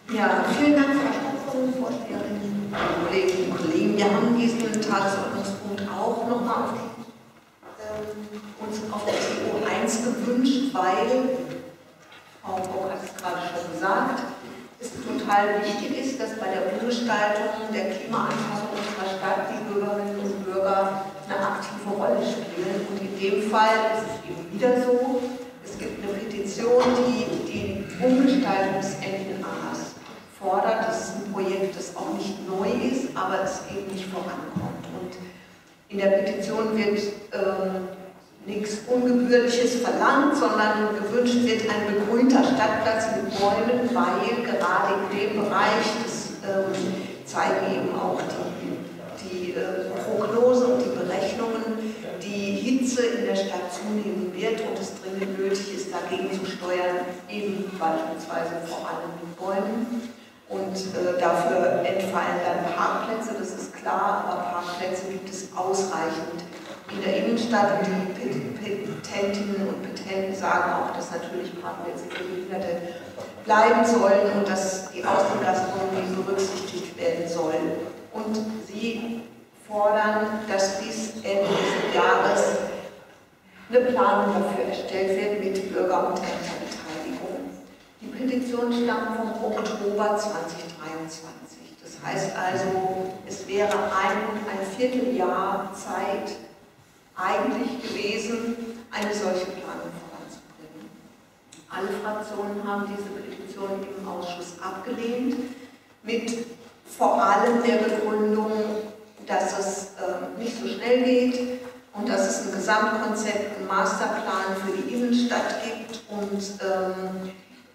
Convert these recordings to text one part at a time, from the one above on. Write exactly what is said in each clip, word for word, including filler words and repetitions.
Ja, vielen Dank, Frau Staatsvorsitzende, Vorsteherin, Kolleginnen und Kollegen. Wir haben diesen Tagesordnungspunkt auch nochmal ähm, uns auf der T O eins gewünscht, weil, Frau Bock hat es gerade schon gesagt, es total wichtig ist, dass bei der Umgestaltung der Klimaanpassung unserer Stadt die Bürgerinnen und Bürger eine aktive Rolle spielen. Und in dem Fall ist es eben wieder so, es gibt eine Petition, die die Umgestaltungsenden Aas fordert. Das ist ein Projekt, das auch nicht neu ist, aber es eben nicht vorankommt. Und in der Petition wird ähm, nichts Ungebührliches verlangt, sondern gewünscht wird ein begrünter Stadtplatz mit Bäumen, weil gerade in dem Bereich, das ähm, zeigen eben auch die, die äh, Prognosen und die Berechnungen, die Hitze in der Stadt zunehmen wird und es dringend nötig ist, dagegen zu steuern, eben beispielsweise vor allem mit Bäumen. Und äh, dafür entfallen dann Parkplätze, das ist klar, aber Parkplätze gibt es ausreichend in der Innenstadt. Und die Petentinnen und Petenten sagen auch, dass natürlich Parkplätze für Behinderte bleiben sollen und dass die Außengastronomie berücksichtigt werden soll. Und sie fordern, dass bis Ende des Jahres eine Planung dafür erstellt wird mit Bürger- und Ämterbeteiligung. Die Petition stammt vom Oktober zweitausenddreiundzwanzig. Das heißt also, es wäre ein und ein Vierteljahr Zeit eigentlich gewesen, eine solche Planung voranzubringen. Alle Fraktionen haben diese Petition im Ausschuss abgelehnt, mit vor allem der Begründung, dass es äh, nicht so schnell geht und dass es ein Gesamtkonzept, einen Masterplan für die Innenstadt gibt und ähm,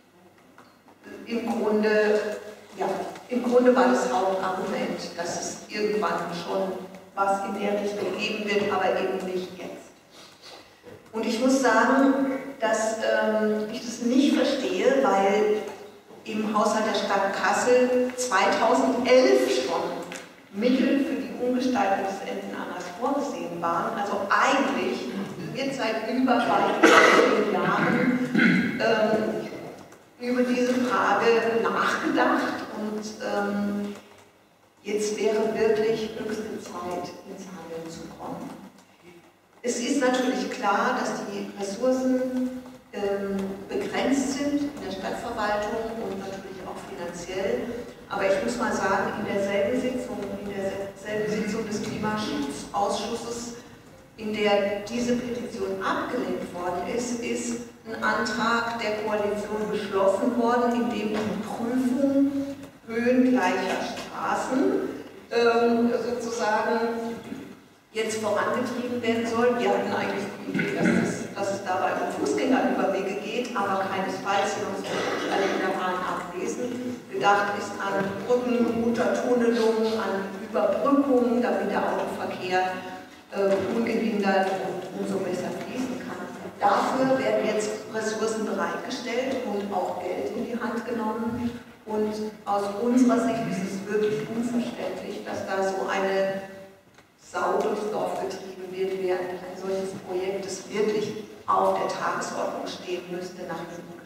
im Grunde, ja, im Grunde war das Hauptargument, dass es irgendwann schon was in der Richtung geben wird, aber eben nicht jetzt. Und ich muss sagen, dass ähm, ich das nicht verstehe, weil im Haushalt der Stadt Kassel zweitausendelf schon Mittel für die Umgestaltung des Enden Aas vorgesehen waren. Also eigentlich wird seit über zehn Jahren ähm, über diese Frage nachgedacht und ähm, jetzt wäre wirklich höchste Zeit, ins Handeln zu kommen. Es ist natürlich klar, dass die Ressourcen ähm, begrenzt sind in der Stadtverwaltung und natürlich auch finanziell. Aber ich muss mal sagen, in derselben Sitzung, in derselben Sitzung des Klimaschutzausschusses, in der diese Petition abgelehnt worden ist, ist ein Antrag der Koalition beschlossen worden, in dem die Prüfung höhengleicher Straßen ähm, sozusagen jetzt vorangetrieben werden soll. Wir hatten eigentlich die Idee, dass es, dass es dabei um Fußgängerüberwege geht, aber keinesfalls, wir haben uns alle in der Bahn ablesen. Gedacht ist an Brücken, Untertunnelungen, an Überbrückungen, damit der Autoverkehr äh, ungehindert und umso besser fließen kann. Dafür werden jetzt Ressourcen bereitgestellt und auch Geld in die Hand genommen. Und aus unserer Sicht ist es wirklich unverständlich, dass da so eine Sau durchs Dorf getrieben wird, während ein solches Projekt, das wirklich auf der Tagesordnung stehen müsste, nach hinten